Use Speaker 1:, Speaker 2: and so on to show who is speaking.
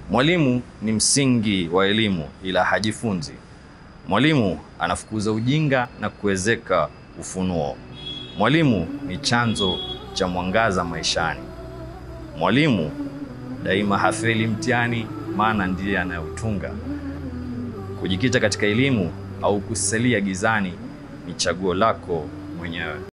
Speaker 1: Mwalimu ni msingi wa elimu ila hajifunzi. Mwalimu anafukuza ujinga na kuwezeka ufunuo. Mwalimu ni chanzo cha mwangaza maishani. Mwalimu daima hafeli mtihani, maana ndiye anayeutunga. Kujikita katika elimu au kusalia gizani ni chaguo lako mwenyewe.